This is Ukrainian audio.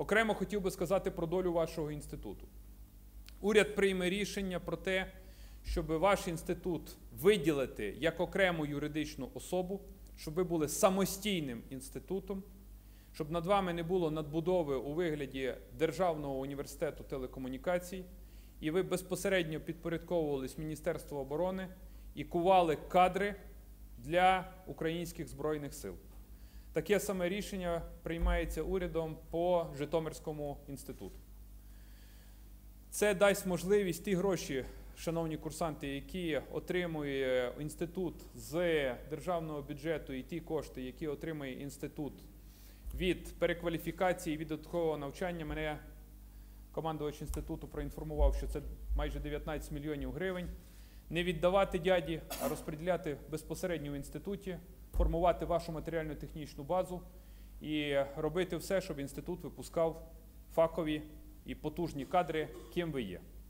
Окремо хотів би сказати про долю вашого інституту. Уряд прийме рішення про те, щоб ваш інститут виділити як окрему юридичну особу, щоб ви були самостійним інститутом, щоб над вами не було надбудови у вигляді Державного університету телекомунікацій, і ви безпосередньо підпорядковувались Міністерству оборони і кували кадри для українських Збройних сил. Таке саме рішення приймається урядом по Житомирському інституту. Це дасть можливість ті гроші, шановні курсанти, які отримує інститут з державного бюджету, і ті кошти, які отримує інститут від перекваліфікації, від додаткового навчання. Мене командувач інституту проінформував, що це майже 19 мільйонів гривень. Не віддавати дяді, а розподіляти безпосередньо в інституті, формувати вашу матеріально-технічну базу і робити все, щоб інститут випускав фахові і потужні кадри, ким ви є.